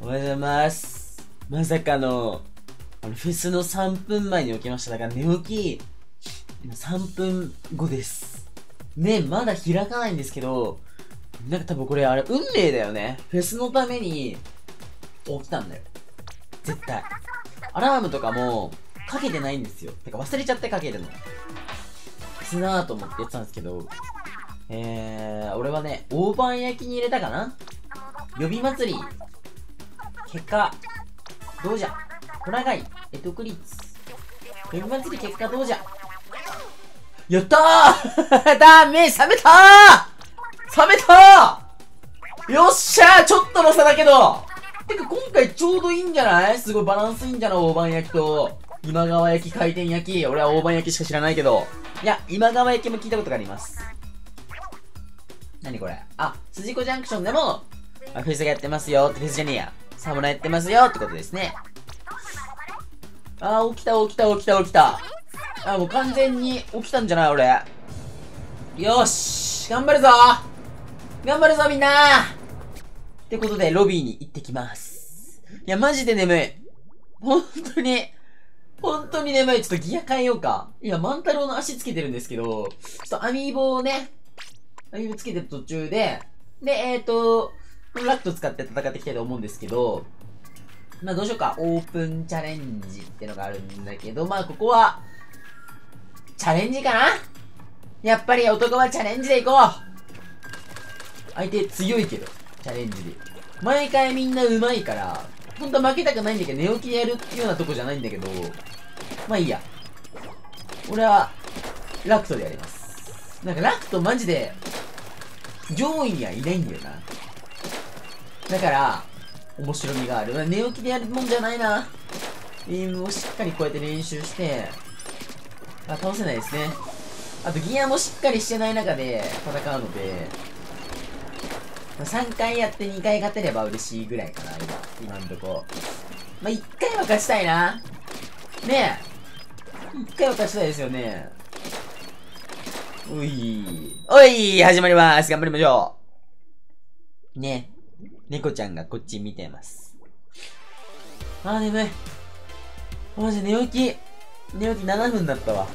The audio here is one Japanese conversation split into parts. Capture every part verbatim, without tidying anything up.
おはようございます。まさかの、あの、フェスのさんぷんまえに起きました。だから寝起き、今さんぷんごです。ね、まだ開かないんですけど、なんか多分これあれ、運命だよね。フェスのために、起きたんだよ。絶対。アラームとかも、かけてないんですよ。てか忘れちゃってかけるの。フェスなーと思ってやってたんですけど、えー、俺はね、大判焼きに入れたかな？予備祭り。結果、どうじゃ？ホラガイ、えとく率。予備祭り結果どうじゃ？やったーだー目覚めたー覚めたーよっしゃーちょっとの差だけどてか今回ちょうどいいんじゃない？すごいバランスいいんじゃない？大判焼きと、今川焼き、回転焼き。俺は大判焼きしか知らないけど。いや、今川焼きも聞いたことがあります。何これ？あ、筋子ジャンクションでも、あ、フェスがやってますよって、フェスじゃねえや。サムラやってますよってことですね。あー、起きた起きた起きた起きた。あ、もう完全に起きたんじゃない俺。よーし頑張るぞ頑張るぞみんなってことで、ロビーに行ってきます。いや、マジで眠い。本当に、本当に眠い。ちょっとギア変えようか。今、万太郎の足つけてるんですけど、ちょっとアミーボをね、アミーボつけてる途中で、で、えーと、ラット使って戦っていきたいと思うんですけど、まあどうしようか。オープンチャレンジってのがあるんだけど、まあここは、チャレンジかな？やっぱり男はチャレンジでいこう。相手強いけど、チャレンジで。毎回みんな上手いから、ほんと負けたくないんだけど、寝起きでやるっていうようなとこじゃないんだけど、まあいいや。俺は、ラクトでやります。なんかラクトマジで、上位にはいないんだよな。だから、面白みがある。寝起きでやるもんじゃないな。エイムをしっかりこうやって練習して、あ、倒せないですね。あとギアもしっかりしてない中で戦うので、さんかいやってにかい勝てれば嬉しいぐらいかな、今。今んとこ。まあ、いっかいは勝ちたいな。ねえ。いっかいは勝ちたいですよね。おい。おい始まります。頑張りましょう。ねえ。猫ちゃんがこっち見てます。あー眠い。マジ寝起き。寝起きななふんだったわ。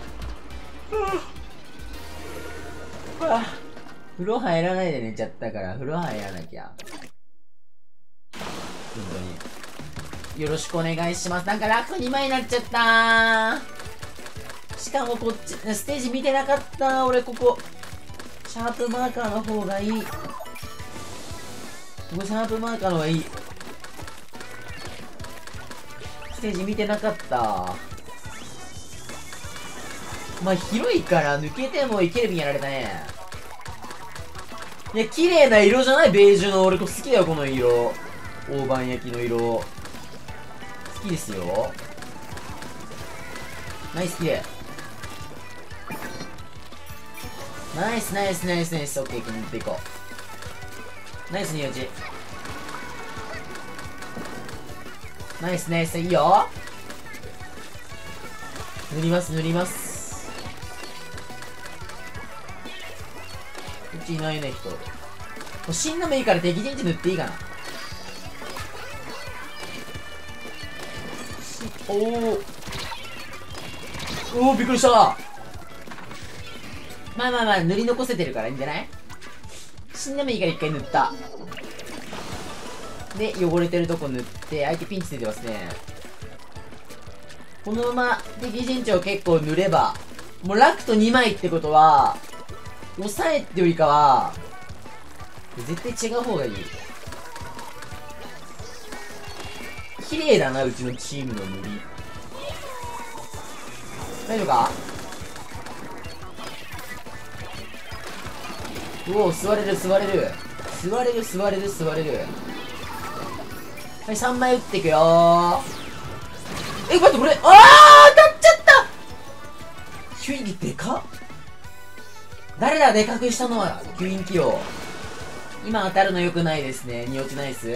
はぁ。風呂入らないで寝ちゃったから、風呂入らなきゃ。本当に。よろしくお願いします。なんかラクにまいになっちゃったー。しかもこっち、ステージ見てなかったー。俺ここ。シャープマーカーの方がいい。ここシャープマーカーの方がいい。ステージ見てなかった。まあ、広いから抜けてもいけるびんやられたね。いや、綺麗な色じゃない？ベージュの。俺好きだよ、この色。大判焼きの色。好きですよ。ナイス、綺麗。ナイス、ナイス、ナイス、ナイス。オッケー、塗っていこう。ナイス、に打ち。ナイス、ナイス、いいよ。塗ります、塗ります。こっちいないね、人。もう死んでもいいから敵陣地塗っていいかな。おー。おー、びっくりした。まあまあまあ、塗り残せてるからいいんじゃない？死んでもいいから一回塗った。で、汚れてるとこ塗って、相手ピンチついてますね。このまま敵陣地を結構塗れば、もうラクトにまいってことは、抑えってよりかは、絶対違う方がいい。綺麗だな、うちのチームの塗り。大丈夫か？うお、座れる、座れる。座れる、座れる、座れる。はい、さんまい打っていくよー。え、待って、これ、あー当たっちゃった。キュインでかっ。誰だ、でかくしたのは。キュイン起用。今当たるの良くないですね。に落ちナイス。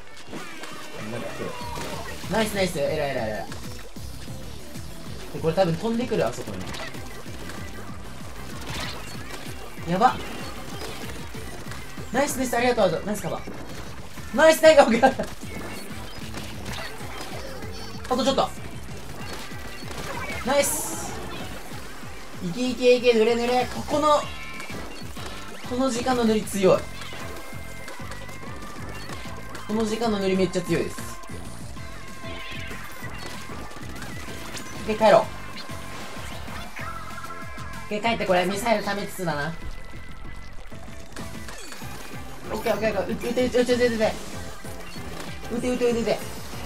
ナイスナイス。えらいえらいえらい。で、これ多分飛んでくる、あそこに。やば。ナイスです、ありがとう。ナイスカバー。ナイスタイガーがあとちょっと。ナイス。いけいけいけ、ぬれぬれ。ここの、この時間の塗り強い。この時間の塗りめっちゃ強いです。で、帰ろう。で、帰ってこれ、ミサイル溜めつつだな。オッケーオッケーオッケー。撃て撃て撃て撃て撃て撃て撃て撃て撃て。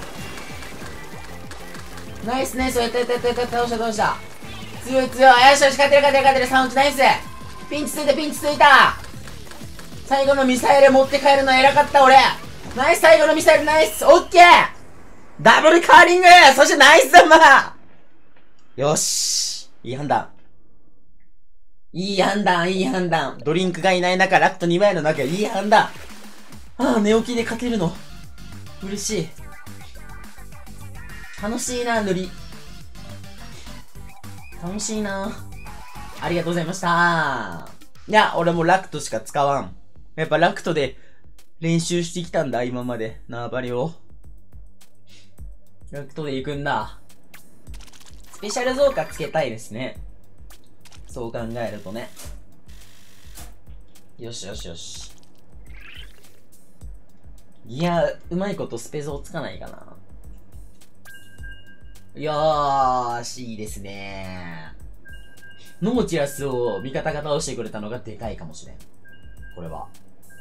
ナイスナイス。やったやったやったやった。倒した倒した。強い強い。よしよし、勝てる勝てる勝てる。サウンチナイス。ピンチついたピンチついた。最後のミサイル持って帰るの偉かった俺。ナイス。最後のミサイルナイス。オッケー。ダブルカーリング。そしてナイスだま。よし。いい判断。いい判断、いい判断。ドリンクがいない中、ラクトにまいの中、いい判断。ああ、寝起きで勝てるの。嬉しい。楽しいな、塗り。楽しいな。ありがとうございました。いや、俺もラクトしか使わん。やっぱラクトで練習してきたんだ、今まで。縄張りを。ラクトで行くんだ。スペシャル増加つけたいですね。そう考えるとね。よしよしよし。いや、うまいことスペ増つかないかな。よーし、いいですね。ノモチラスを味方が倒してくれたのがでかいかもしれん。これは。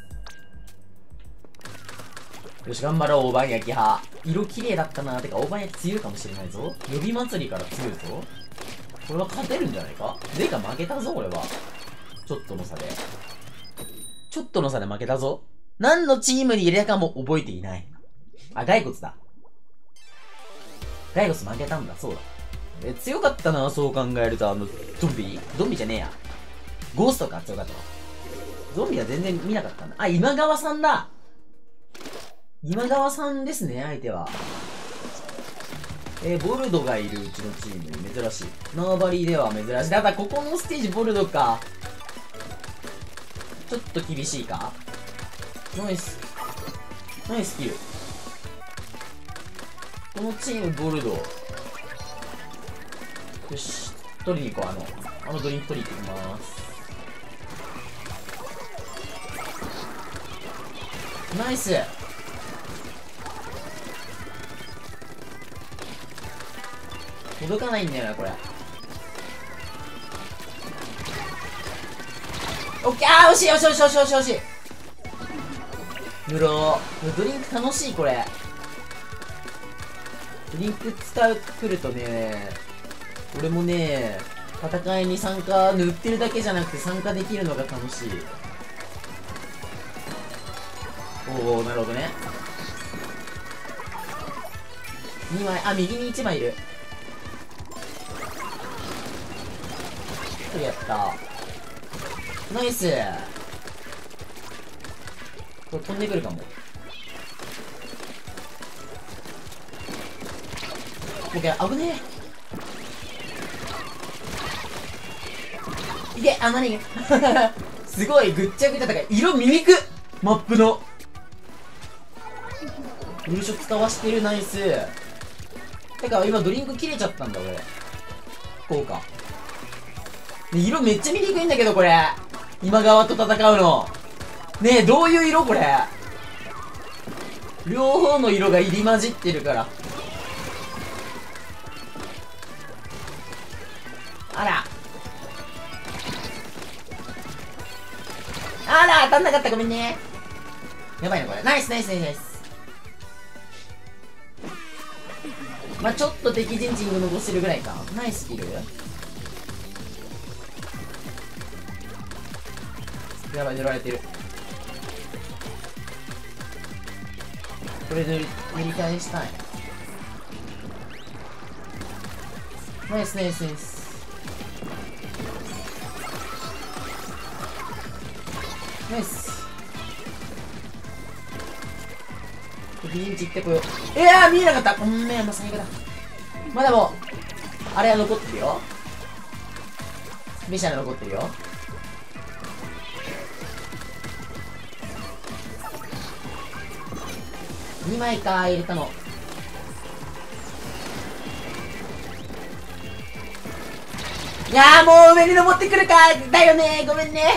よし、頑張ろう、大判焼き派。色綺麗だったな。てか、大判焼き強いかもしれないぞ。予備祭りから強いぞ。これは勝てるんじゃないか。でか、負けたぞ、俺は。ちょっとの差で。ちょっとの差で負けたぞ。何のチームに入れたかも覚えていない。あ、骸骨だ。骸骨負けたんだ、そうだ。え、強かったな、そう考えると、あの、ゾンビゾンビじゃねえや。ゴーストか、強かったわ。ゾンビは全然見なかったんだ。あ、今川さんだ。今川さんですね、相手は。えー、ボルドがいるうちのチーム、珍しい。縄張りでは珍しい。ただ、ここのステージ、ボルドか。ちょっと厳しいか。ナイス。ナイスキル。このチーム、ボルド。よし。取りに行こう、あの、あのドリンク取りに行ってきます。ナイス。届かないんだよな、これ。オッケー。あー、惜しい惜しい惜しい惜しい惜しい惜しい。塗ろう。ドリンク楽しい、これ。ドリンク使う、来るとね、俺もね、戦いに参加、塗ってるだけじゃなくて参加できるのが楽しい。おー、なるほどね。にまい、あ、右にいちまいいる。ひとりやった。ナイス。これ飛んでくるかも。オッケー、危ねえ。いけ、あ、何すごい、ぐっちゃぐちゃだから、色見にくマップの。優勝使わしてる、ナイス。てか、今ドリンク切れちゃったんだ、俺。こうか。色めっちゃ見にくいんだけど、これ。今川と戦うの。ねえ、どういう色これ。両方の色が入り混じってるから。あら。あら、当たんなかった。ごめんね。やばいな、これ。ナイス、ナイス、ナイス、ナイス。まあちょっと敵陣地に残してるぐらいか。ナイスキル。やばい、塗られてる。これ塗り、塗り返したい。ナイスナイスナイス。ナイス。敵陣地行ってこよう。いやー、見えなかった。ごめん、まあ、最悪だ。まだもう、あれは残ってるよ。スペシャル残ってるよ。にまいか、入れたの。 いやーもう上に登ってくるか。だよねー、ごめんね。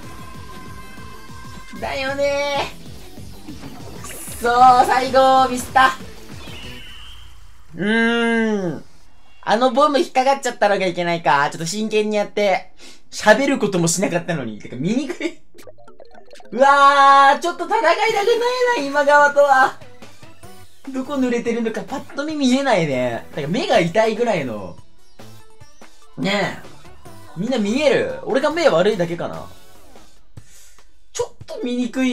だよねー。くっそー、最後ミスった。うーん。あのボム引っかかっちゃったのがいけないか。ちょっと真剣にやって、喋ることもしなかったのに。てか、見にくい。うわー、ちょっと戦いたくないな、今川とは。どこ濡れてるのかパッと見見えないね。てか、目が痛いぐらいの。ねえ。みんな見える？俺が目悪いだけかな。ちょっと見にく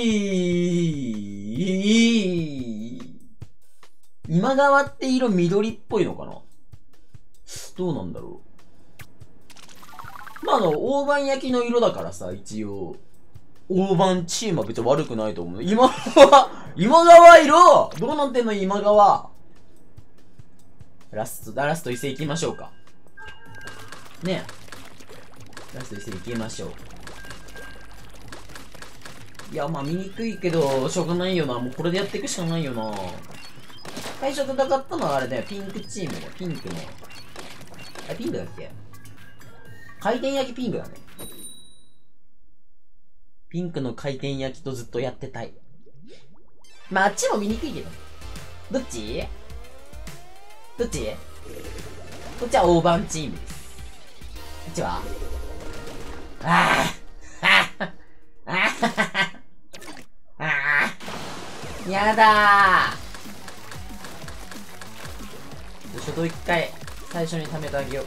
い。今川って色緑っぽいのかな？どうなんだろう。まあ、あの、大判焼きの色だからさ、一応。大判チームは別に悪くないと思う。今川、今川色どうなってんの今川。ラスト、ラスト一斉行きましょうか。ねえ。ラスト一斉行きましょう。いや、まあ見にくいけど、しょうがないよな。もうこれでやっていくしかないよな。最初戦ったのはあれだよ。ピンクチームだよ。ピンクの。あ、ピンクだっけ？回転焼きピンクだね。ピンクの回転焼きとずっとやってたい。まあ、あっちも見にくいけど。どっち？どっち？こっちは大判チームです。こっちはああああああああやだー。ちょっと一回、最初に貯めてあげよう。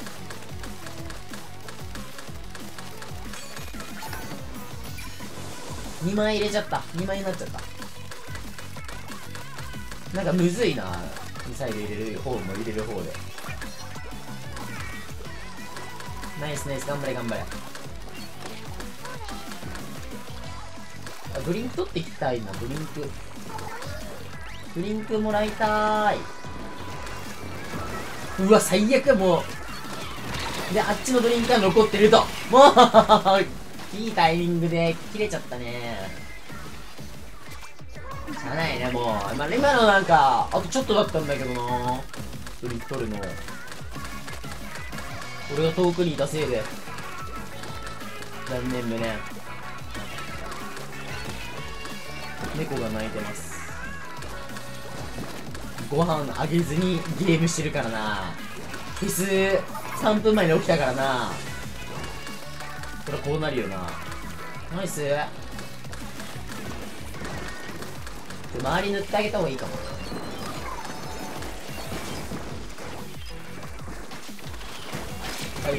にまい入れちゃった。にまいになっちゃった。なんかむずいな。ミサイル入れる方も入れる方で。ナイスナイス、頑張れ頑張れ。あ、ドリンク取ってきたいな、ドリンク。ドリンクもらいたーい。うわ、最悪もう。で、あっちのドリンクが残ってると。もういいタイミングで切れちゃったね。しゃあないね、もう。まあ、今のなんか、あとちょっとだったんだけどな。ドリンク取るの。俺が遠くにいたせいで。残念でね。猫が鳴いてます。ご飯あげずにゲームしてるからな。フェスさんぷんまえに起きたからな。これこうなるよな。ナイス。周り塗ってあげた方がいいかも。はい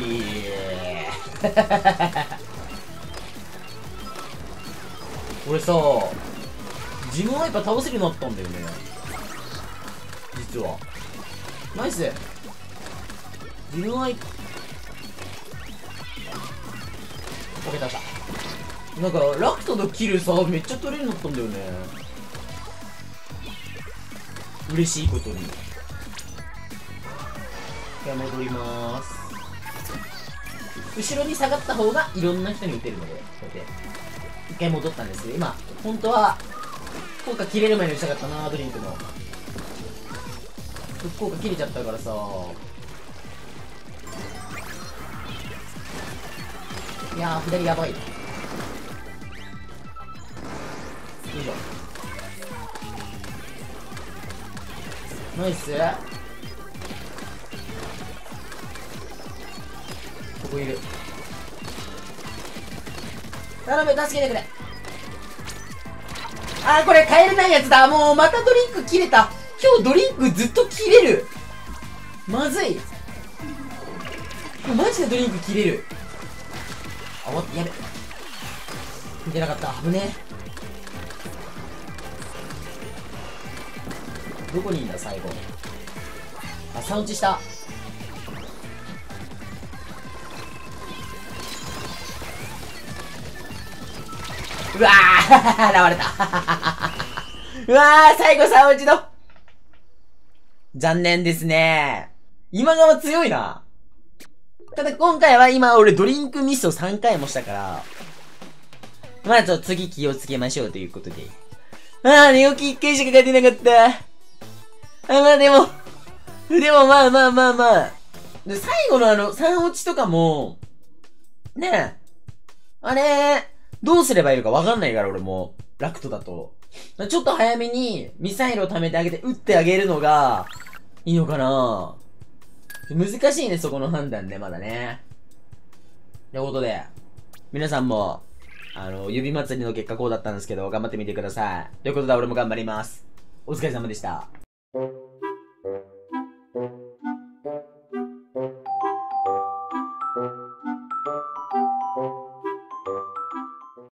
俺さ、ジムワイパー倒せるようになったんだよね、実は。ナイス。ジムワイパーオッケー、倒した。なんかラクトのキルさめっちゃ取れるようになったんだよね、嬉しいことに。じゃあ戻りまーす。後ろに下がった方がいろんな人に撃てるので、こうやって一回戻ったんですけど、今本当は効果切れる前に打ちたかったな。ドリンクの効果切れちゃったからさ。いやー、左やばい。よいしょ。ナイス。ここいる。頼む、助けてくれ。あー、これ帰れないやつだ。もうまたドリンク切れた。今日ドリンクずっと切れる。まずい。マジでドリンク切れる。あ、待って、やべ。見てなかった。危ねえ。どこにいんだ、最後。あ、サウンチした。うわー現れたうわー最後サウンチの残念ですね。今川強いな。ただ今回は今俺ドリンクミスをさんかいもしたから、まあちょっと次気をつけましょうということで。ああ、寝起きいっかいしか勝てなかった。あ、まあでも、でもまあまあまあまあ、 で、最後のあの、さん落ちとかも、ねえ、あれ、どうすればいいのかわかんないから、俺も。ラクトだと。ちょっと早めに、ミサイルを貯めてあげて、撃ってあげるのが、いいのかな。難しいね、そこの判断ね、まだね。ということで、皆さんも、あの、指祭りの結果こうだったんですけど、頑張ってみてください。ということで、俺も頑張ります。お疲れ様でした。